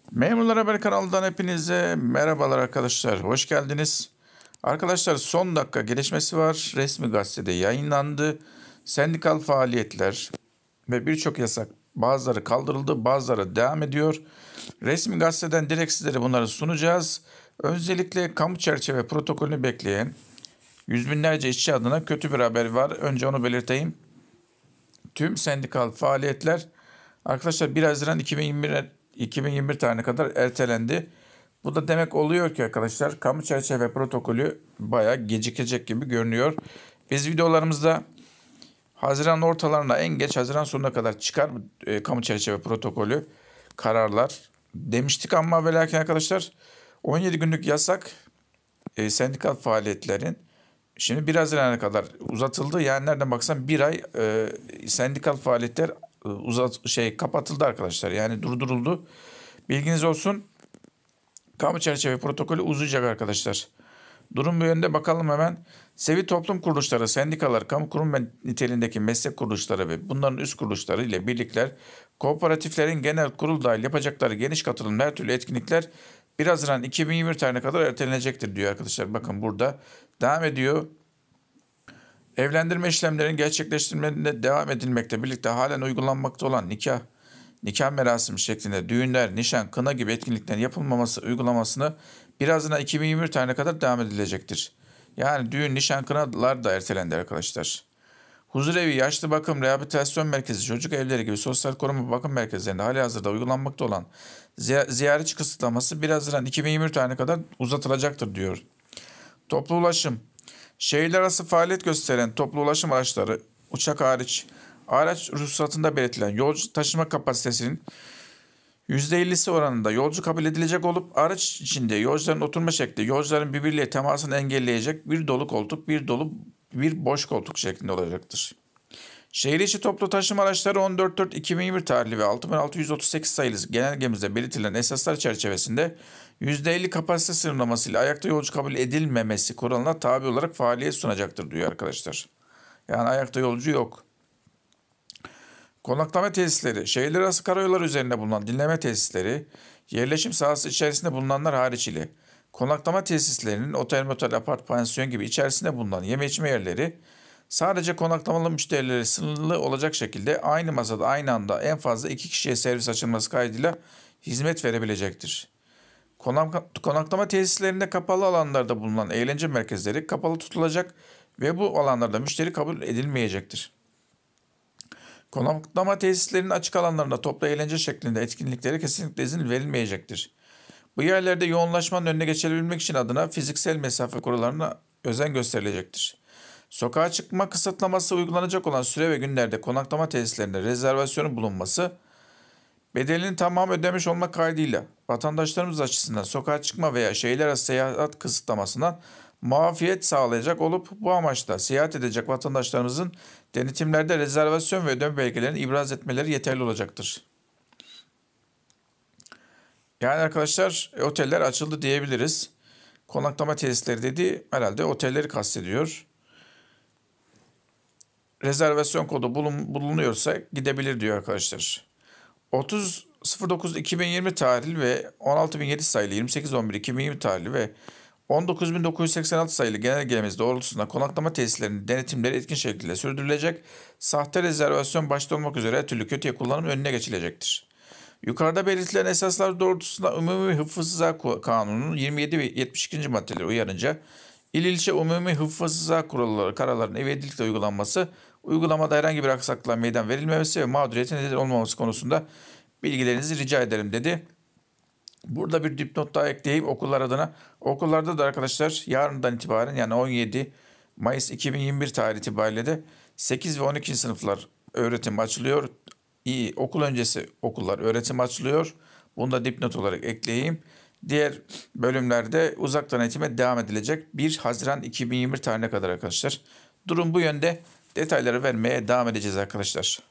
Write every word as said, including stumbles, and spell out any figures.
Memurlar Haber kanalından hepinize merhabalar arkadaşlar. Hoş geldiniz. Arkadaşlar son dakika gelişmesi var. Resmi gazetede yayınlandı. Sendikal faaliyetler ve birçok yasak bazıları kaldırıldı, bazıları devam ediyor. Resmi gazeteden direkt sizlere bunları sunacağız. Öncelikle kamu çerçeve protokolünü bekleyen yüz binlerce işçi adına kötü bir haber var. Önce onu belirteyim. Tüm sendikal faaliyetler arkadaşlar bir Haziran iki bin yirmi bir iki bin yirmi bir tarihine kadar ertelendi. Bu da demek oluyor ki arkadaşlar kamu çerçeve protokolü bayağı gecikecek gibi görünüyor. Biz videolarımızda Haziran ortalarına en geç Haziran sonuna kadar çıkar e, kamu çerçeve protokolü kararlar demiştik ama ve lakin arkadaşlar on yedi günlük yasak e, sendikal faaliyetlerin şimdi bir Haziran'a kadar uzatıldı. Yani nereden baksan bir ay e, sendikal faaliyetler e, uzat şey kapatıldı arkadaşlar. Yani durduruldu. Bilginiz olsun. Kamu çerçeve protokolü uzayacak arkadaşlar. Durum bu yönde, bakalım hemen. Sivil toplum kuruluşları, sendikalar, kamu kurum ve niteliğindeki meslek kuruluşları ve bunların üst kuruluşları ile birlikler, kooperatiflerin genel kurul dahil yapacakları geniş katılımlı her türlü etkinlikler bir Haziran iki bin yirmi bir tarihine kadar ertelenecektir diyor arkadaşlar. Bakın burada devam ediyor. Evlendirme işlemlerinin gerçekleştirilmesinde devam edilmekte birlikte halen uygulanmakta olan nikah, nikah merasimi şeklinde düğünler, nişan, kına gibi etkinliklerin yapılmaması uygulamasını bir Haziran iki bin yirmi bir tarihine kadar devam edilecektir. Yani düğün, nişan, kınalar da ertelendi arkadaşlar. Huzurevi, yaşlı bakım, rehabilitasyon merkezi, çocuk evleri gibi sosyal koruma bakım merkezlerinde halihazırda uygulanmakta olan ziyaretçi kısıtlaması bir Haziran iki bin yirmi bir tarihine kadar uzatılacaktır diyor. Toplu ulaşım. Şehirler arası faaliyet gösteren toplu ulaşım araçları, uçak hariç, araç ruhsatında belirtilen yolcu taşıma kapasitesinin yüzde ellisi oranında yolcu kabul edilecek olup araç içinde yolcuların oturma şekli yolcuların birbirleriyle temasını engelleyecek bir dolu koltuk, bir dolu bir boş koltuk şeklinde olacaktır. Şehir içi toplu taşıma araçları on dört Eylül iki bin yirmi tarihli ve altı bin altı yüz otuz sekiz sayılı genelgemizde belirtilen esaslar çerçevesinde yüzde elli kapasite sınırlamasıyla ayakta yolcu kabul edilmemesi kuralına tabi olarak faaliyet sunacaktır diyor arkadaşlar. Yani ayakta yolcu yok. Konaklama tesisleri, şehirler arası karayolları üzerinde bulunan dinleme tesisleri, yerleşim sahası içerisinde bulunanlar hariç ile konaklama tesislerinin otel, motel, apart, pansiyon gibi içerisinde bulunan yeme içme yerleri sadece konaklamalı müşterilere sınırlı olacak şekilde aynı masada aynı anda en fazla iki kişiye servis açılması kaydıyla hizmet verebilecektir. Konaklama tesislerinde kapalı alanlarda bulunan eğlence merkezleri kapalı tutulacak ve bu alanlarda müşteri kabul edilmeyecektir. Konaklama tesislerinin açık alanlarında toplu eğlence şeklinde etkinliklere kesinlikle izin verilmeyecektir. Bu yerlerde yoğunlaşmanın önüne geçebilmek için adına fiziksel mesafe kurallarına özen gösterilecektir. Sokağa çıkma kısıtlaması uygulanacak olan süre ve günlerde konaklama tesislerinde rezervasyonun bulunması, bedelinin tamamı ödemiş olmak kaydıyla vatandaşlarımız açısından sokağa çıkma veya şehirler arası seyahat kısıtlamasından muafiyet sağlayacak olup bu amaçla seyahat edecek vatandaşlarımızın denetimlerde rezervasyon ve ödeme belgelerini ibraz etmeleri yeterli olacaktır. Yani arkadaşlar oteller açıldı diyebiliriz. Konaklama tesisleri dediği herhalde otelleri kastediyor. Rezervasyon kodu bulun, bulunuyorsa gidebilir diyor arkadaşlar. otuz dokuz iki bin yirmi tarihli ve on altı bin yedi sayılı yirmi sekiz on bir iki bin yirmi tarihli ve on dokuz bin dokuz yüz seksen altı sayılı genelgemiz doğrultusunda konaklama tesislerinin denetimleri etkin şekilde sürdürülecek, sahte rezervasyon başta olmak üzere her türlü kötüye kullanım önüne geçilecektir. Yukarıda belirtilen esaslar doğrultusunda Umumi Hıfzı Kanunu'nun yirmi yedi ve yetmiş ikinci maddeleri uyarınca İl ilçe umumi hıfzı kuralları kararlarının ivedilikle uygulanması, uygulamada herhangi bir aksaklığa meydan verilmemesi ve mağduriyetin neden olmaması konusunda bilgilerinizi rica ederim dedi. Burada bir dipnot daha ekleyeyim okullar adına. Okullarda da arkadaşlar yarından itibaren yani on yedi Mayıs iki bin yirmi bir tarih itibariyle de sekiz ve on ikinci sınıflar öğretim açılıyor. İyi, okul öncesi okullar öğretim açılıyor. Bunu da dipnot olarak ekleyeyim. Diğer bölümlerde uzaktan eğitime devam edilecek bir Haziran iki bin yirmi bir tarihine kadar arkadaşlar. Durum bu yönde, detayları vermeye devam edeceğiz arkadaşlar.